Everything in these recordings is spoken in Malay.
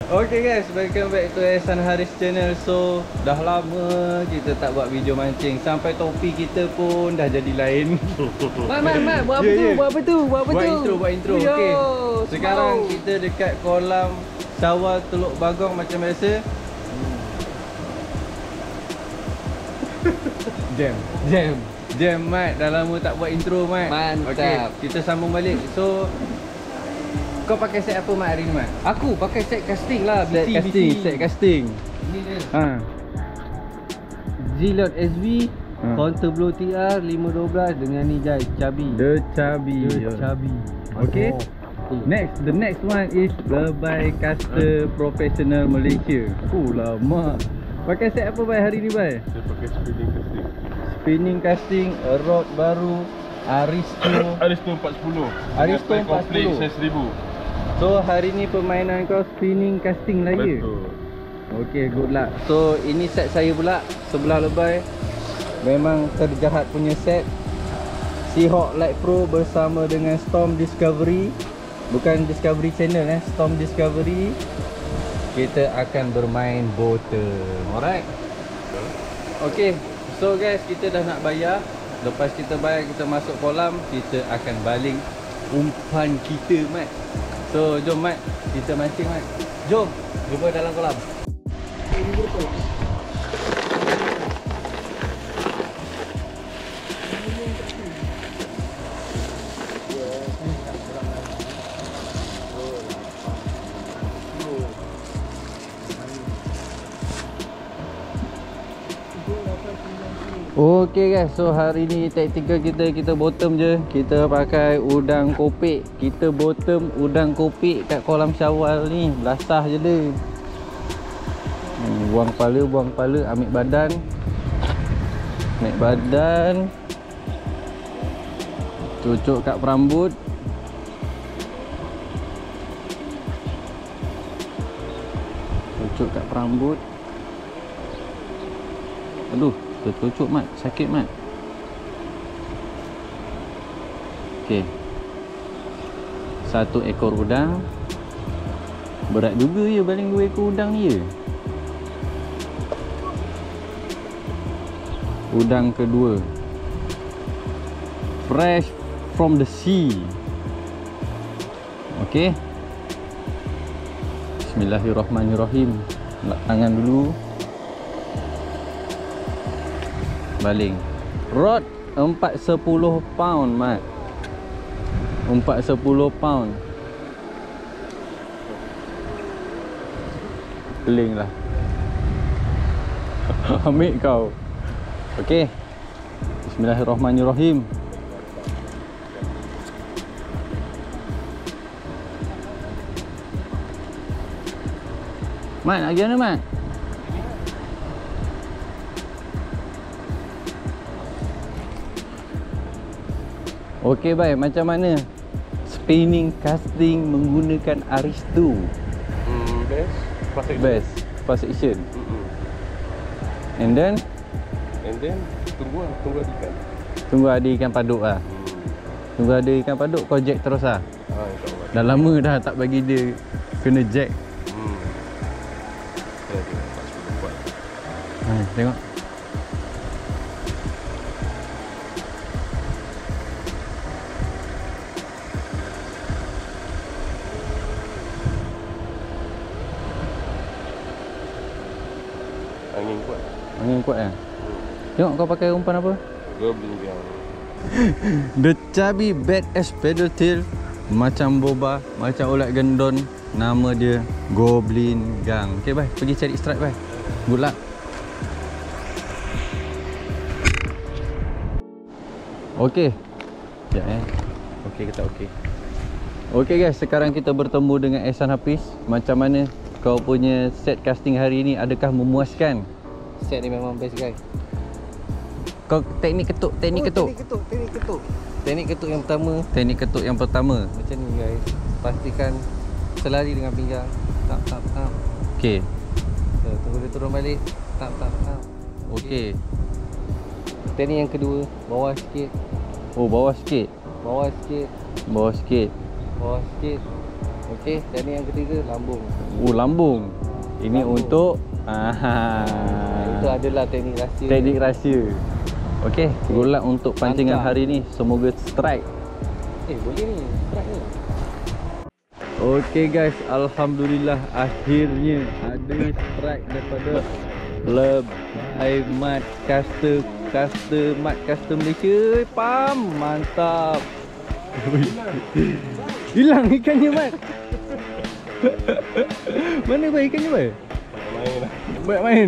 Okay guys, welcome back to Ehsan Haris channel. So, dah lama kita tak buat video mancing. Sampai topi kita pun dah jadi lain. Mat, buat apa tu? Buat apa tu? Buat intro. Yo, Okay. Sekarang smile. kita dekat kolam Syawal Teluk Bagong macam biasa. Jam Mat, dah lama tak buat intro Mat. Mantap. Okay, kita sambung balik. So, kau pakai set apa Mat hari ni Mat? Aku pakai set casting lah. Set casting. Ni dia. Ha. Zilot SV Ha. Counter Blow TR 512 dengan ni guys, Chubby. The Chubby. Okay. The next one is Lebai Caster Professional Malaysia. Lama. Pakai set apa Bai hari ni Bai? Saya pakai spinning casting. Spinning casting, rod baru, Aristo. Aristo 410. Aristo Dengan complete 410. saya 1000. So hari ni permainan kau spinning casting lagi. Betul. Okay, good luck. So ini set saya pula sebelah Lebai. Memang terjahat punya set. Seahawk Light Pro bersama dengan Storm Discovery. Bukan Discovery Channel Storm Discovery. Kita akan bermain bottom. Alright. Okay. So guys, kita dah nak bayar. Lepas kita bayar, kita masuk kolam, kita akan baling umpan kita Mat. So jom Mat, kita mancing Mat. Jom, jumpa dalam kolam. Okay guys, so hari ni taktikal kita bottom je. Kita pakai udang kopek. Kita bottom udang kopek kat kolam Syawal ni. Belasah je dia. Buang kepala, ambil badan. Naik badan. Cucuk kat perambut. Cucuk kat perambut. Aduh, tercucuk Mat, sakit Mat. Okey. Satu ekor udang. Berat juga ya baling 2 ekor udang ni ya. Udang kedua. Fresh from the sea. Okey. Bismillahirrahmanirrahim. Letak tangan dulu. Baling. Rod 410 pound Mat. 410 pound. Peling lah. Ambil kau. Okey. Bismillahirrahmanirrahim. Mat, nak pergi mana Mat? Okey baik, macam mana spinning casting menggunakan Aristo? Best. Fast action. And then tunggu ada ikan. tunggu ada ikan paduk lah. Tunggu ada ikan paduk, kau jack terus lah. InsyaAllah. Dah lama dah tak bagi dia kena jack. Tengok. Angin kuat kan? Tengok kau pakai umpan apa? Goblin gang. The Chubby Badass Paddle Tail. Macam boba, macam ulat gendon. Nama dia Goblin Gang. Okay bye, pergi cari strike bye. Good luck. Okay. Sekejap Okay ke tak okay? Okay guys, sekarang kita bertemu dengan Ehsan Hafiz. Macam mana kau punya set casting hari ni? Adakah memuaskan? Set ni memang best guys. Kau teknik ketuk. Teknik ketuk yang pertama. Teknik ketuk yang pertama. Macam ni guys. Pastikan selari dengan pinggang. Tap. Okay. So, tunggu dia turun balik. Tap. Okay. Teknik yang kedua, bawah sikit. Oh, bawah sikit. Bawah sikit. Bawah sikit. Bawah sikit. Okay, dan yang ketiga lambung. Lambung. Ini Lambung. untuk Itu adalah teknik rahsia. teknik rahsia. Okey, good luck untuk pancingan Mantap. hari ni. Semoga strike. Boleh ni. Strike ni. Okey guys, alhamdulillah akhirnya ada strike daripada Lebay Mat Caster Malaysia. Pam, mantap. Hilang ikannya, Mat. Mana bay ikannya, bay? Main lah. Banyak main.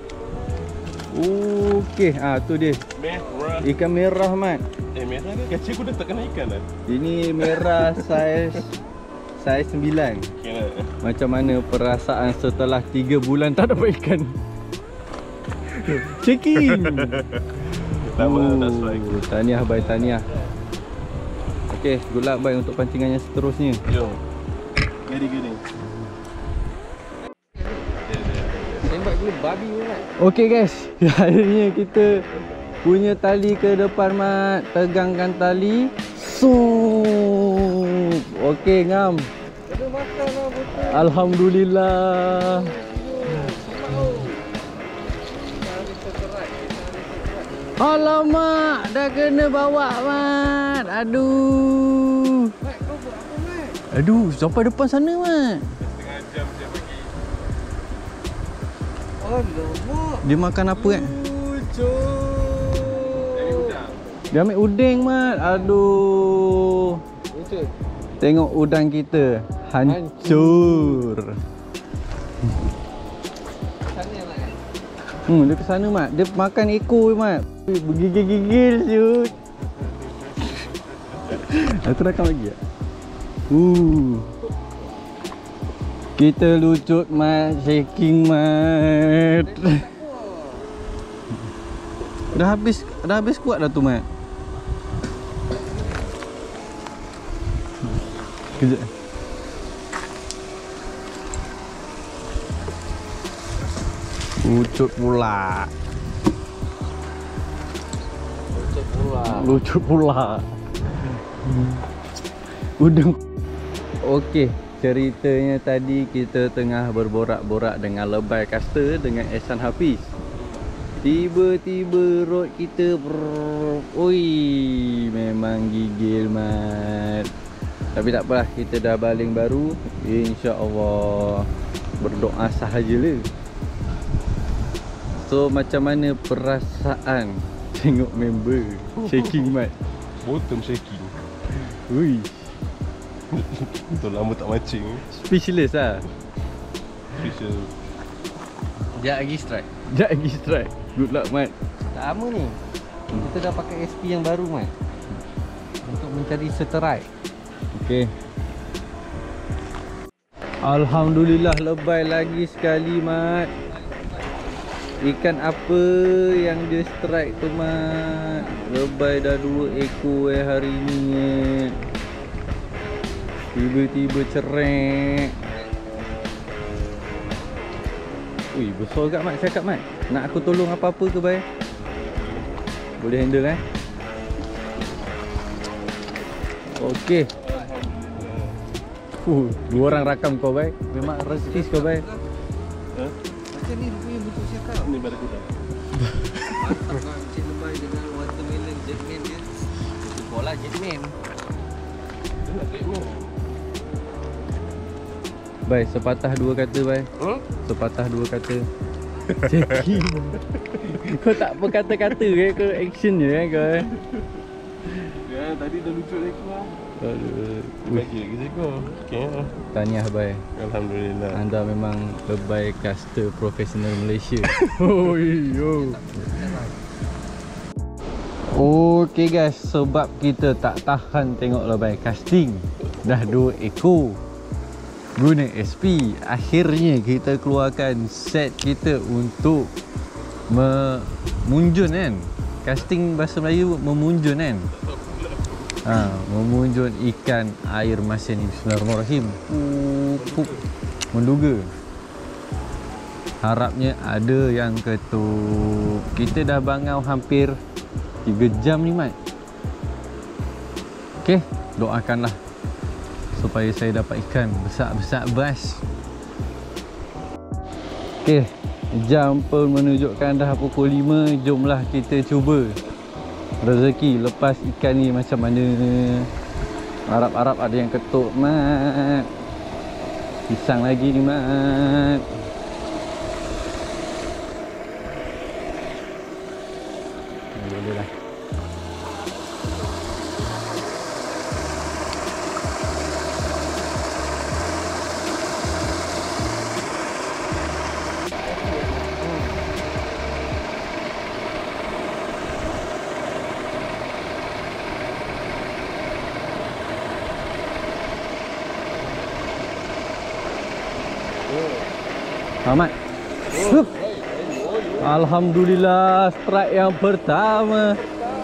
Okey, tu dia. Merah. Ikan merah, Mat. Merah ni kacau aku dah tak kena ikan lah. Ini merah saiz 9. Okay lah. Macam mana perasaan setelah 3 bulan tak dapat ikan? Checking. Lama tak strike. Tahniah bay, tahniah. Okey, good luck bay untuk pancingan yang seterusnya. Jom. Gini. Tembak gila babi ni Mat. Okey guys, akhirnya kita punya tali ke depan, Mat. Tegangkan tali. Sup. Okey, ngam. Kena makan lah betul. Alhamdulillah. Alamak, dah kena bawa, Mat. Aduh. Mat, kau buat apa Mat? Aduh, sampai depan sana, Mat. Setengah jam saya bagi. Alamak. Dia makan apa kan? Jadi udang. Dia ambil udang, Mat. Aduh. Betul. Tengok udang kita hancur. Sana Mat kan? Dia ke sana, Mat. Dia makan ekor, Mat. Bergigil-gigil siut. Aku rakam lagi tak? Kita lucut, Mat. Shaking, Mat. Dah habis kuat dah tu, Mat. Kejap. Lucut pula. Lucut pula. Udang. Okey, ceritanya tadi kita tengah berborak-borak dengan Lebay Caster dengan Ehsan Hafiz. Tiba-tiba rod kita memang gigil, Mat. Tapi tak apalah, kita dah baling baru. InsyaAllah. Berdoa sahajalah. So macam mana perasaan tengok member shaking, Mat? Bottom shaking. Ui, Betul lama tak mancing. speechless lah. Special. Sekejap lagi strike. Sekejap lagi strike. Good luck, Mat. Tak lama ni. Kita dah pakai SP yang baru Mat. Untuk mencari strike. Okey. Alhamdulillah, lebay lagi sekali, Mat. Ikan apa yang dia strike tu, Mat? Lebay dah 2 ekor hari ni. Tiba-tiba cerek. Ui, besar agak, Mat. Cakap, Mat. Nak aku tolong apa-apa ke, Bay? Boleh handle, Okey. Dua orang rakam kau, Bay. Memang rezeki kau, Bay. Ha? Macam ni dia punya bentuk cakap. Ni baru kuda. Mantap kan Cik Lebay dengan watermelon jetman dia. Itu bola jetman. Dia nak tengok. Bay, sepatah dua kata, Bay. Sepatah dua kata. Checking. Kau tak berkata-kata ke? Kau action je kan kau? Ya, tadi dah lucu lagi lah. Aduh. Bagi lagi sekor. Okey lah. Tahniah, Bay. Alhamdulillah. Anda memang Lebay Caster profesional Malaysia. Oi, yo. Okey guys, sebab kita tak tahan tengok Lebay casting. Dah 2 ekor. Guna SP. Akhirnya kita keluarkan set kita untuk memunjun kan. Casting bahasa Melayu memunjun kan. Memunjun ikan air masin ni. Bismillahirrahmanirrahim. Menduga. Harapnya ada yang ketuk. Kita dah bangau hampir 3 jam ni, Mat. Okey, doakanlah supaya saya dapat ikan besar-besar bass. Okey, jam pun menunjukkan dah pukul 5. Jomlah kita cuba rezeki lepas ikan ni macam mana. Harap-harap ada yang ketuk, Mat. Pisang lagi ni, Mat. Boleh lah. Ahmad. Alhamdulillah, strike yang pertama.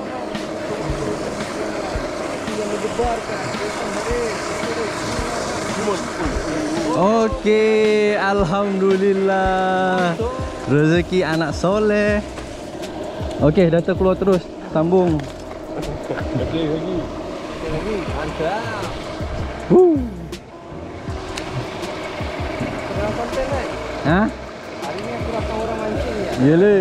Okey, alhamdulillah. Rezeki anak soleh. Okey, dah terkeluar terus. Sambung. Okey, lagi. Mantap. Kurang konten kan? Ha? Hari ni aku datang orang mancing ya. Yalah.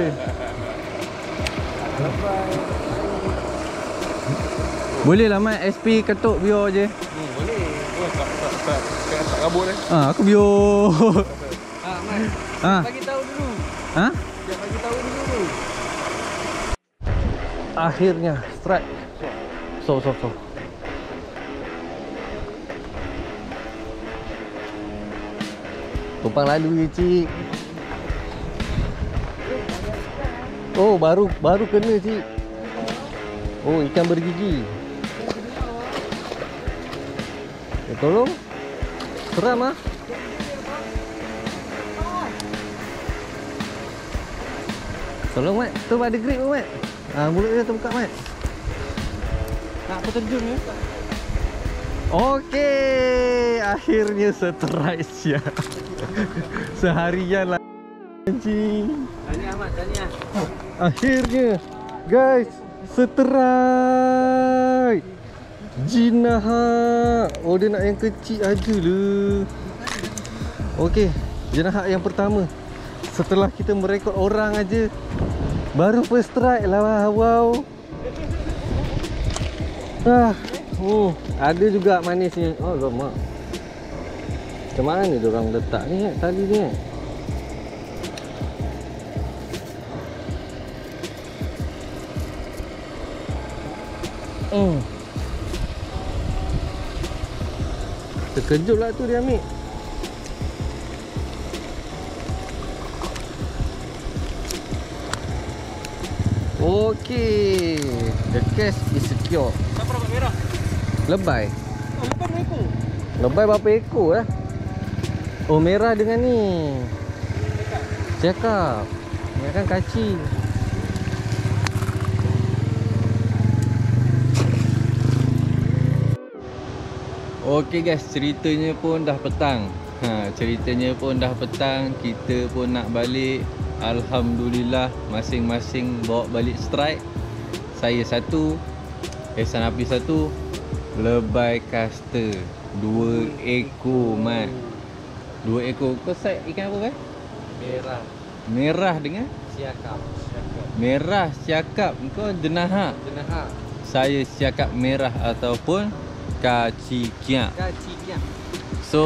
Boleh lah Mat, SP ketuk biar je. Boleh. Oh, tak rabut dah. Aku biar. Mat. Bagi tahu dulu. Ha? Jangan bagi tahu dulu. Akhirnya strike. So. Tumpang lalu je, cik. Oh, baru kena, cik. Oh, ikan bergigi. Tolong. Seram ah. Tolong, Mat. Tu ada grip ke, Mat? Mulut dia terbuka, Mat. Nak aku terjun ya? Okey, akhirnya strike sia. Seharian lah anjing. Tahniah Mat, tahniah. Akhirnya guys, strike. Jinahak. Oh, dia nak yang kecil aja lah. Okey, jinahak yang pertama. Setelah kita merekod orang aja, baru first strike lah. Wow. Ada juga manisnya. Oh, lemak. Macam mana diorang letak ni tali ni? Terkejut lah tu dia ambil. Okey, the case is secure. Siapa dapat merah? Lebay. Oh, bukan ekor. Lebay berapa ekor eh? Oh, merah dengan ni. Cakap. Ni kan kaci. Okey guys, ceritanya pun dah petang. Ceritanya pun dah petang. Kita pun nak balik. Alhamdulillah, masing-masing bawa balik strike. Saya satu, Ehsan Hafiz satu, lebay caster 2 ekor, Mat. 2 ekor. Kau side ikan apa kan? Merah. Merah dengan Siakap. merah siakap. Kau jenahak. Jenahak. Saya siakap merah ataupun kacikiak. Kacikiak. So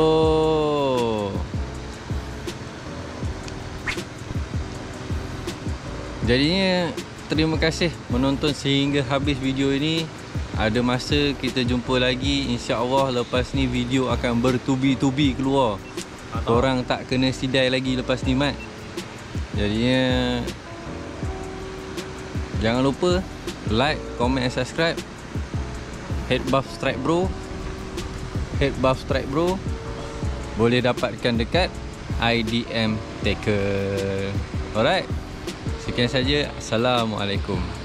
jadinya terima kasih menonton sehingga habis video ini. Ada masa kita jumpa lagi, insya-Allah. Lepas ni video akan bertubi-tubi keluar. Korang tak kena sidai lagi lepas ni, Mat. Jadinya jangan lupa like, comment and subscribe. Headbuff Strike Bro. Headbuff Strike Bro boleh dapatkan dekat IDM Taker. Alright. Sekian saja. Assalamualaikum.